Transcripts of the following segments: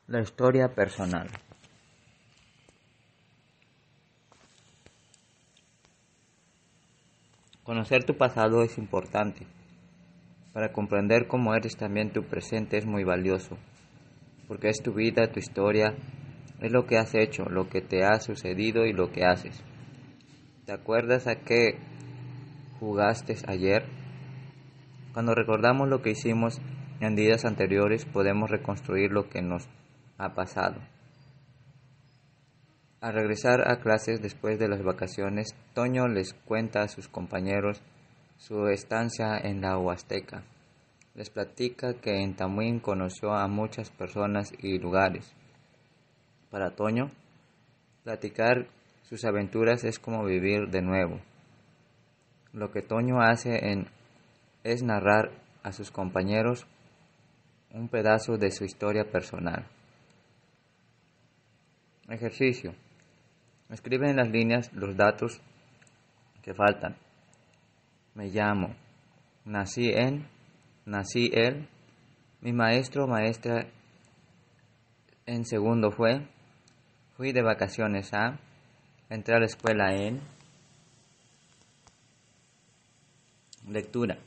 La historia personal. Conocer tu pasado es importante. Para comprender cómo eres también tu presente es muy valioso, porque es tu vida, tu historia, es lo que has hecho, lo que te ha sucedido y lo que haces. ¿Te acuerdas a qué jugaste ayer? Cuando recordamos lo que hicimos en días anteriores, podemos reconstruir lo que nos ha pasado. Al regresar a clases después de las vacaciones, Toño les cuenta a sus compañeros su estancia en la Huasteca. Les platica que en Tamuín conoció a muchas personas y lugares. Para Toño, platicar sus aventuras es como vivir de nuevo. Lo que Toño hace es narrar a sus compañeros un pedazo de su historia personal. Ejercicio. Escribe en las líneas los datos que faltan. Me llamo. Nací él. Mi maestro o maestra en segundo fue. Fui de vacaciones a. Entré a la escuela en. Lectura.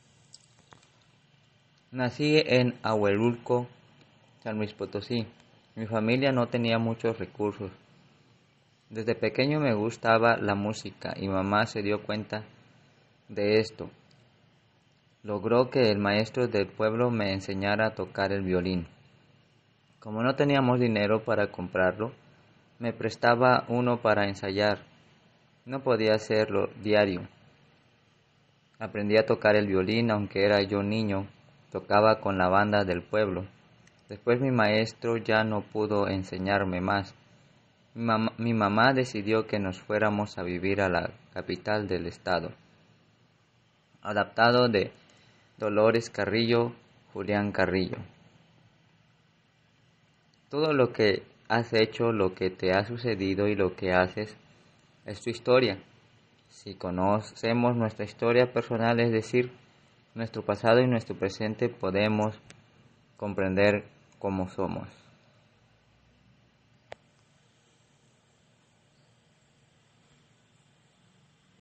Nací en Ahuelulco, San Luis Potosí. Mi familia no tenía muchos recursos. Desde pequeño me gustaba la música y mamá se dio cuenta de esto. Logró que el maestro del pueblo me enseñara a tocar el violín. Como no teníamos dinero para comprarlo, me prestaba uno para ensayar. No podía hacerlo diario. Aprendí a tocar el violín aunque era yo niño. Tocaba con la banda del pueblo. Después mi maestro ya no pudo enseñarme más. Mi mamá decidió que nos fuéramos a vivir a la capital del estado. Adaptado de Dolores Carrillo, Julián Carrillo. Todo lo que has hecho, lo que te ha sucedido y lo que haces es tu historia. Si conocemos nuestra historia personal, es decir, nuestro pasado y nuestro presente, podemos comprender cómo somos.